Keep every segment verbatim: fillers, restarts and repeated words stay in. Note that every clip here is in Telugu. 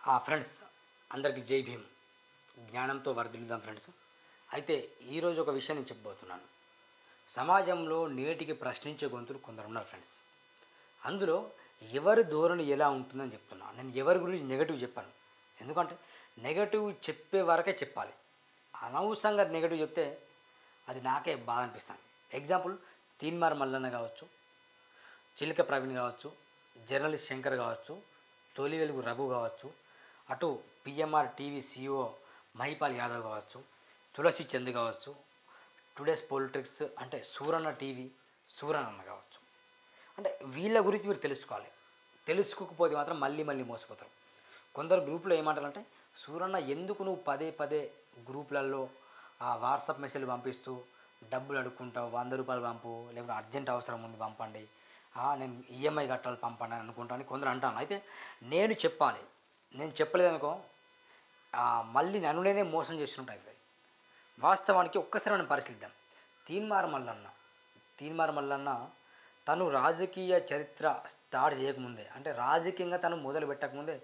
ఆ ఫ్రెండ్స్ అందరికీ జై భీమ్. జ్ఞానంతో వర్ధిల్లుదాం ఫ్రెండ్స్. అయితే ఈరోజు ఒక విషయం నేను చెప్పబోతున్నాను. సమాజంలో నేటికి ప్రశ్నించే గొంతులు కొందరు ఉన్నారు ఫ్రెండ్స్. అందులో ఎవరి ధోరణి ఎలా ఉంటుందని చెప్తున్నాను. నేను ఎవరి గురించి నెగటివ్ చెప్పాను. ఎందుకంటే నెగటివ్ చెప్పే వరకే చెప్పాలి. అనవసరంగా నెగటివ్ చెప్తే అది నాకే బాధ అనిపిస్తాను. ఎగ్జాంపుల్ తీన్మార్ మల్లన్న కావచ్చు, చిలక ప్రవీణ్ కావచ్చు, జర్నలిస్ట్ శంకర్ కావచ్చు, తొలి వెలుగు రఘు కావచ్చు, అటు PMR TV CEO Mahipal Yadav కావచ్చు, తులసి చంద్ కావచ్చు, టుడేస్ పొలిటిక్స్ అంటే సూరన్న టీవీ సూరన్న కావచ్చు. అంటే వీళ్ళ గురించి మీరు తెలుసుకోవాలి. తెలుసుకోకపోతే మాత్రం మళ్ళీ మళ్ళీ మోసపోతారు. కొందరు గ్రూపులో ఏమంటారంటే, సూరన్న ఎందుకు నువ్వు పదే పదే గ్రూపులలో ఆ వాట్సాప్ మెసేజ్లు పంపిస్తూ డబ్బులు అడుక్కుంటావు, వంద రూపాయలు పంపు, లేకపోతే అర్జెంట్ అవసరం ఉంది పంపండి, నేను ఈఎంఐ కట్టాలి పంపండి అని అనుకుంటాను కొందరు అంటాను. అయితే నేను చెప్పాలి, నేను చెప్పలేదనుకో మళ్ళీ నన్ను నేనే మోసం చేస్తుంటాయి. వాస్తవానికి ఒక్కసారి మనం పరిశీలిద్దాం. తీన్మార్ మల్లన్న తీన్మార్ మల్లన్న తను రాజకీయ చరిత్ర స్టార్ట్ చేయకముందే, అంటే రాజకీయంగా తను మొదలు పెట్టకముందే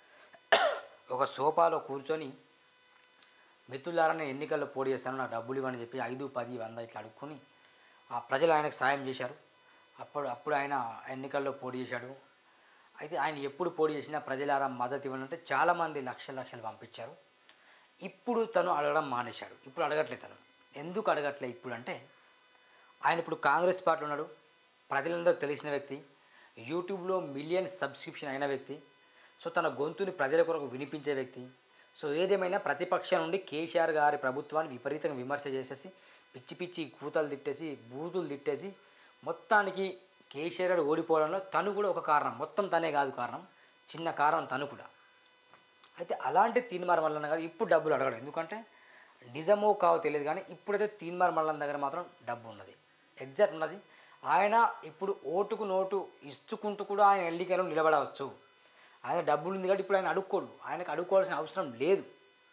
ఒక సోఫాలో కూర్చొని మిత్రులారా నేను ఎన్నికల్లో పోటీ చేస్తాను, నాకు డబ్బులు ఇవ్వని చెప్పి ఐదు పది వంద ఇట్లా అడుక్కొని ఆ ప్రజలు ఆయనకు సాయం చేశారు. అప్పుడు అప్పుడు ఆయన ఎన్నికల్లో పోటీ చేశాడు. అయితే ఆయన ఎప్పుడు పోటీ చేసినా ప్రజలారా మద్దతు ఇవ్వాలంటే చాలామంది లక్షల లక్షలు పంపించారు. ఇప్పుడు తను అడగడం మానేశాడు. ఇప్పుడు అడగట్లేదు. తను ఎందుకు అడగట్లే ఇప్పుడు అంటే, ఆయన ఇప్పుడు కాంగ్రెస్ పార్టీలో ఉన్నాడు, ప్రజలందరూ తెలిసిన వ్యక్తి, యూట్యూబ్లో మిలియన్ సబ్స్క్రిప్షన్ అయిన వ్యక్తి, సో తన గొంతుని ప్రజల కొరకు వినిపించే వ్యక్తి. సో ఏదేమైనా ప్రతిపక్షం నుండి కేసీఆర్ గారి ప్రభుత్వాన్ని విపరీతంగా విమర్శ చేసేసి పిచ్చి పిచ్చి కూతలు తిట్టేసి బూతులు తిట్టేసి మొత్తానికి కేసీఆర్ గారు ఓడిపోవడంలో తను కూడా ఒక కారణం. మొత్తం తనే కాదు కారణం, చిన్న కారణం తను కూడా. అయితే అలాంటి తీన్మార్ మల్లన్న గారు ఇప్పుడు డబ్బులు అడగడం, ఎందుకంటే నిజమో కావో తెలియదు కానీ ఇప్పుడైతే తీన్మార్ మల్లన్న దగ్గర మాత్రం డబ్బు ఉన్నది, ఎగ్జాక్ట్ ఉన్నది. ఆయన ఇప్పుడు ఓటుకు నోటు ఇచ్చుకుంటూ కూడా ఆయన ఎన్నికల్లో నిలబడవచ్చు. ఆయన డబ్బులు ఉంది కాబట్టి ఇప్పుడు ఆయన అడుక్కోడు, ఆయనకు అడుక్కోవాల్సిన అవసరం లేదు.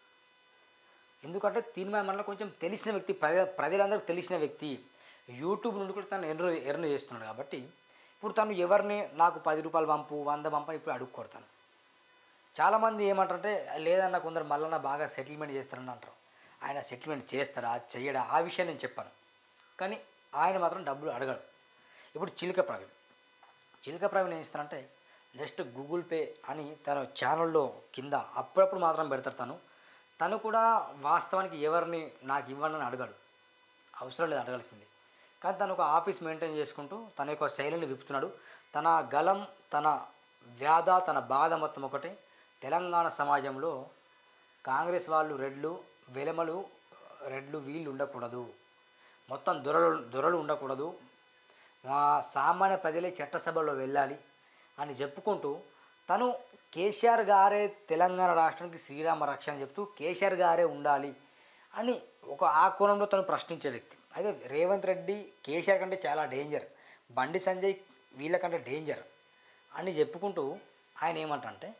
ఎందుకంటే తీన్మార్ మల్లన్న కొంచెం తెలిసిన వ్యక్తి, ప్రజ ప్రజలందరికీ తెలిసిన వ్యక్తి, యూట్యూబ్ నుండి కూడా తను ఎర్ర ఎర్న చేస్తున్నాడు. కాబట్టి ఇప్పుడు తను ఎవరిని నాకు పది రూపాయలు పంపు, వంద పంపు ఇప్పుడు అడుక్కొడతాను. చాలామంది ఏమంటారంటే, లేదన్న కొందరు మల్లన్న బాగా సెటిల్మెంట్ చేస్తారని అంటారు. ఆయన సెటిల్మెంట్ చేస్తాడా చెయ్యడా ఆ విషయం నేను చెప్పాను, కానీ ఆయన మాత్రం డబ్బులు అడగడు. ఇప్పుడు చిలక ప్రవీణ్ చిలక ప్రవీణ్ ఏం ఇస్తారంటే, జస్ట్ గూగుల్ పే అని తన ఛానల్లో కింద అప్పుడప్పుడు మాత్రం పెడతారు. తను తను కూడా వాస్తవానికి ఎవరిని నాకు ఇవ్వండి అని అడగాడు, అవసరం లేదు అడగాల్సింది. కానీ తను ఒక ఆఫీస్ మెయింటైన్ చేసుకుంటూ తన యొక్క శైలిని విప్పుతున్నాడు. తన గలం, తన వ్యాధ, తన బాధ మొత్తం ఒకటే. తెలంగాణ సమాజంలో కాంగ్రెస్ వాళ్ళు రెడ్లు, వెలమలు రెడ్లు వీళ్ళు ఉండకూడదు, మొత్తం దొరలు దొరలు ఉండకూడదు, మా సామాన్య ప్రజలే చట్టసభలో వెళ్ళాలి అని చెప్పుకుంటూ తను కేసీఆర్ గారే తెలంగాణ రాష్ట్రానికి శ్రీరామ రక్ష అని చెప్తూ కేసీఆర్ గారే ఉండాలి అని ఒక ఆ కోణంలో తను ప్రశ్నించే వ్యక్తి. అయితే రేవంత్ రెడ్డి కేసీఆర్ కంటే చాలా డేంజర్, బండి సంజయ్ వీళ్ళకంటే డేంజర్ అని చెప్పుకుంటూ ఆయన ఏమంటే,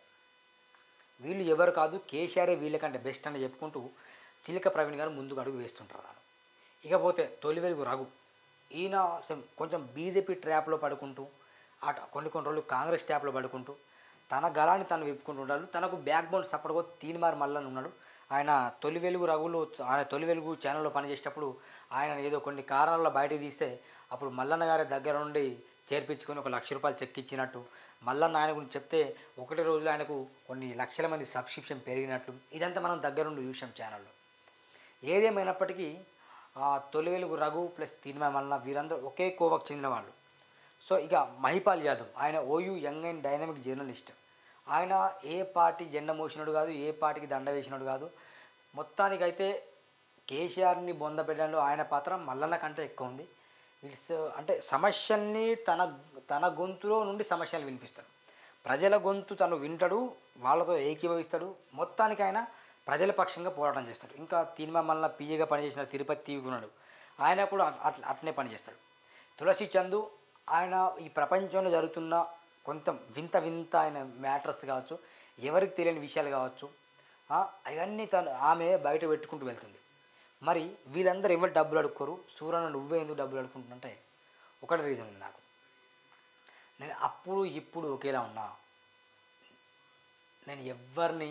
వీళ్ళు ఎవరు కాదు కేసీఆరే వీళ్ళకంటే బెస్ట్ అని చెప్పుకుంటూ చిలక ప్రవీణ్ గారు ముందుకు అడుగు వేస్తుంటారు. ఇకపోతే తొలి వెలుగు రఘు, ఈయన కొంచెం బీజేపీ ట్రాప్లో పడుకుంటూ అటు కొన్ని కొన్ని రోజులు కాంగ్రెస్ ట్యాప్లో పడుకుంటూ తన గలాన్ని తను విప్పుకుంటూ ఉండాలి. తనకు బ్యాక్ బోన్ సపోర్ట్గా తీన్మార్ మల్లన్న ఉన్నాడు. ఆయన తొలి వెలుగు రఘులు ఆయన తొలి వెలుగు ఛానల్లో పనిచేసేటప్పుడు ఆయన ఏదో కొన్ని కారణాల్లో బయటకు తీస్తే అప్పుడు మల్లన్న గారి దగ్గర నుండి చేర్పించుకొని ఒక లక్ష రూపాయలు చెక్ ఇచ్చినట్టు, మల్లన్న ఆయన గురించి చెప్తే ఒకటి రోజులో ఆయనకు కొన్ని లక్షల మంది సబ్స్క్రిప్షన్ పెరిగినట్లు, ఇదంతా మనం దగ్గరుండి చూసాం ఛానల్లో. ఏదేమైనప్పటికీ తొలి వెలుగు రఘు ప్లస్ తీన్మార్ మల్లన్న వీరందరూ ఒకే కోవకు చెందిన వాళ్ళు. సో ఇక మహిపాల్ యాదవ్, ఆయన OU young and dynamic journalist. ఆయన ఏ పార్టీ జెండా మోసినోడు కాదు, ఏ పార్టీకి దండ వేసినోడు కాదు. మొత్తానికైతే కేసీఆర్ని బొంద పెట్టడంలో ఆయన పాత్ర మల్లన్న కంటే ఎక్కువ ఉంది. ఇట్స్ అంటే సమస్యల్ని తన తన గొంతులో నుండి సమస్యలు వినిపిస్తాడు, ప్రజల గొంతు తను వింటాడు, వాళ్ళతో ఏకీభవిస్తాడు. మొత్తానికి ఆయన ప్రజల పక్షంగా పోరాటం చేస్తాడు. ఇంకా తీన్మార్ మల్లన్న పిఏగా పనిచేసిన తిరుపతి టీవీ ఉన్నాడు, ఆయన కూడా అట్ అట్నే పనిచేస్తాడు. తులసి చందు, ఆయన ఈ ప్రపంచంలో జరుగుతున్న కొంత వింత వింత ఆయన మ్యాటర్స్ కావచ్చు, ఎవరికి తెలియని విషయాలు కావచ్చు, అవన్నీ తను ఆమె బయట పెట్టుకుంటూ వెళ్తుంది. మరి వీళ్ళందరూ ఎవరు డబ్బులు అడుక్కోరు, సూరన్న నువ్వే ఎందుకు డబ్బులు అడుక్కుంటుంటే ఒకటి రీజన్ ఉంది నాకు. నేను అప్పుడు ఇప్పుడు ఒకేలా ఉన్నా, నేను ఎవ్వరిని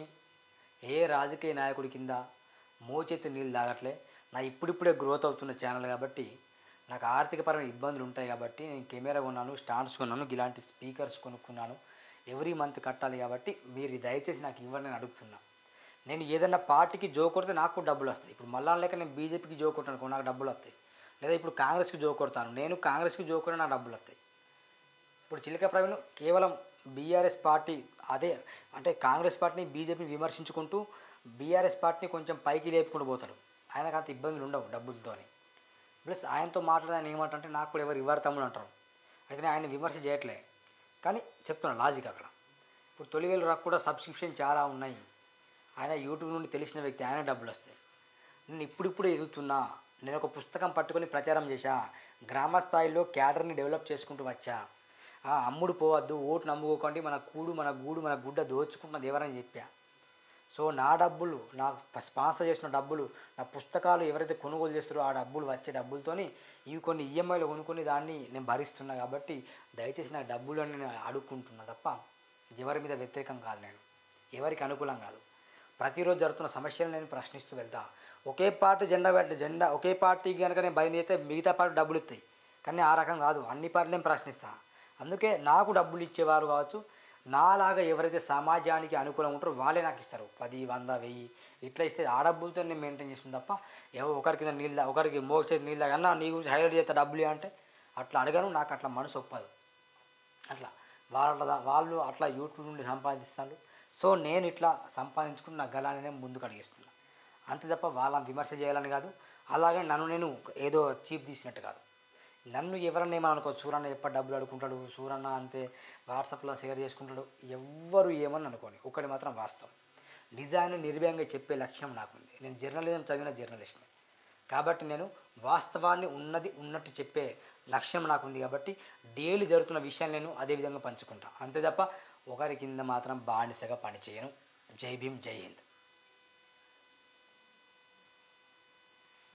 ఏ రాజకీయ నాయకుడి కింద మోచేతి నీళ్ళు తాగట్లే. నా ఇప్పుడిప్పుడే గ్రోత్ అవుతున్న ఛానల్ కాబట్టి నాకు ఆర్థికపరమైన ఇబ్బందులు ఉంటాయి కాబట్టి నేను కెమెరా కొన్నాను, స్టాండ్స్ కొన్నాను, ఇలాంటి స్పీకర్స్ కొనుక్కున్నాను. ఎవ్రీ మంత్ కట్టాలి కాబట్టి మీరు దయచేసి నాకు ఇవ్వండి అని అడుగుతున్నా. నేను ఏదైనా పార్టీకి జో కొడితే నాకు డబ్బులు వస్తాయి. ఇప్పుడు మళ్ళా లేక నేను బీజేపీకి జో కొట్టాను, నాకు డబ్బులు వస్తాయి. లేదా ఇప్పుడు కాంగ్రెస్కి జో కొడతాను, నేను కాంగ్రెస్కి జో కొడితే నాకు డబ్బులు వస్తాయి. ఇప్పుడు చిలక ప్రవీణ్ కేవలం బీఆర్ఎస్ పార్టీ అదే అంటే కాంగ్రెస్ పార్టీని బీజేపీని విమర్శించుకుంటూ బీఆర్ఎస్ పార్టీని కొంచెం పైకి లేపుకుంటూ పోతాడు. ఆయనకు అంత ఇబ్బందులు ఉండవు డబ్బులతోని. ప్లస్ ఆయనతో మాట్లాడే ఆయన ఏమంటే నాకు కూడా ఎవరు ఇవ్వరు తమ్ముడు అంటారు. అయితే నేను ఆయన విమర్శ చేయట్లే కానీ చెప్తున్నాను లాజిక్ అక్కడ. ఇప్పుడు తొలివేలు రాకు కూడా సబ్స్క్రిప్షన్ చాలా ఉన్నాయి. ఆయన యూట్యూబ్ నుండి తెలిసిన వ్యక్తి, ఆయన డబ్బులు వస్తాయి. నేను ఇప్పుడిప్పుడు ఎదుగుతున్నా. నేను ఒక పుస్తకం పట్టుకొని ప్రచారం చేశా, గ్రామ స్థాయిలో క్యాడర్ని డెవలప్ చేసుకుంటూ వచ్చా. అమ్ముడు పోవద్దు, ఓటు నమ్ముకోకండి, మన కూడు మన గూడు మన గుడ్డ దోచుకుంటున్నది ఎవరని చెప్పా. సో నా డబ్బులు, నాకు స్పాన్సర్ చేసిన డబ్బులు, నా పుస్తకాలు ఎవరైతే కొనుగోలు చేస్తారో ఆ డబ్బులు వచ్చే డబ్బులతోని ఇవి కొన్ని ఈఎంఐలు కొనుక్కొని దాన్ని నేను భరిస్తున్నా. కాబట్టి దయచేసి నాకు డబ్బులు అని నేను అడుక్కుంటున్నా తప్ప ఎవరి మీద వ్యతిరేకం కాదు, నేను ఎవరికి అనుకూలం కాదు. ప్రతిరోజు జరుగుతున్న సమస్యలు నేను ప్రశ్నిస్తూ వెళ్తా. ఒకే పార్టీ జెండా పెట్ట జెండా ఒకే పార్టీకి కనుక నేను భయం చేస్తే మిగతా పార్టీ డబ్బులు ఇస్తాయి, కానీ ఆ రకం కాదు. అన్ని పార్టీలు నేను ప్రశ్నిస్తా. అందుకే నాకు డబ్బులు ఇచ్చేవారు కావచ్చు, నాలాగా ఎవరైతే సమాజానికి అనుకూలంగా ఉంటారో వాళ్ళే నాకు ఇస్తారు. పది వంద వెయ్యి ఇట్లా ఇస్తే ఆ డబ్బులతో నేను మెయింటైన్ చేస్తుంది తప్ప ఎవరు ఒకరికి నీళ్ళ ఒకరికి మోసేది నీళ్ళ కన్నా నీ గురించి హైలైట్ చేస్తే డబ్బులు అంటే అట్లా అడగను. నాకు అట్లా మనసు ఒప్పదు. అట్లా వాళ్ళ వాళ్ళు అట్లా యూట్యూబ్ నుండి సంపాదిస్తారు. సో నేను ఇట్లా సంపాదించుకుని నా గలాన్ని నేను ముందుకు అడిగిస్తున్నాను అంతే తప్ప వాళ్ళని విమర్శ చేయాలని కాదు. అలాగే నన్ను నేను ఏదో చీప్ తీసినట్టు కాదు. నన్ను ఎవరన్నా ఏమని అనుకో, సూరన్న ఎప్పటి డబ్బులు అడుకుంటాడు, సూరన్న అంతే వాట్సాప్లో షేర్ చేసుకుంటాడు, ఎవ్వరు ఏమని అనుకోని. ఒకటి మాత్రం వాస్తవం, నిజాన్ని నిర్భయంగా చెప్పే లక్ష్యం నాకుంది. నేను జర్నలిజం చదివిన జర్నలిస్ట్ని కాబట్టి నేను వాస్తవాన్ని ఉన్నది ఉన్నట్టు చెప్పే లక్ష్యం నాకుంది. కాబట్టి డైలీ జరుగుతున్న విషయాన్ని నేను అదే విధంగా పంచుకుంటాను అంతే తప్ప ఒకరి కింద మాత్రం బానిసగా పనిచేయను. జై భీమ్, జై హింద్.